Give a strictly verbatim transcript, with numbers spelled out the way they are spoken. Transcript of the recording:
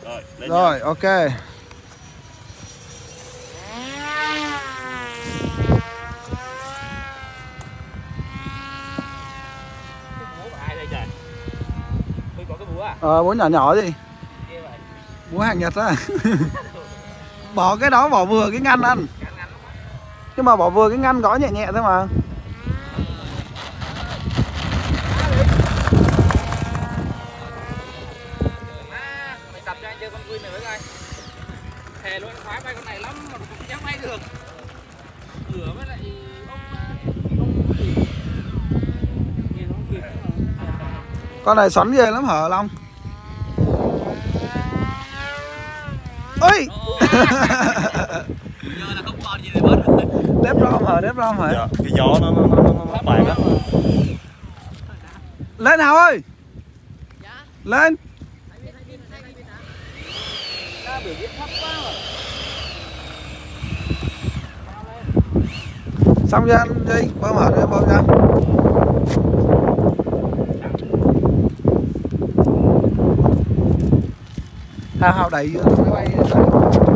Rồi, lên Rồi, nha. ok. Ờ, búa nhỏ nhỏ gì? Búa hàng Nhật á. Bỏ cái đó, bỏ vừa cái ngăn anh. Nhưng mà bỏ vừa cái ngăn gõ nhẹ nhẹ thôi mà. Mày tập cho anh chơi con Queen này với coi. Thề luôn, anh khoái bay con này lắm mà cũng chẳng bay được. Cửa với lại Con này xoắn ghê lắm hả Long? Ôi! giờ là không còn gì để bớt. Đép rom hả? Đép rom hả? Dạ, cái gió nó nó nó nó, nó bạc á. Lên Hào ơi! Lên! Xong chưa anh Duy? Bơm hở nữa, bơm ra. Hào Hào đẩy máy bay.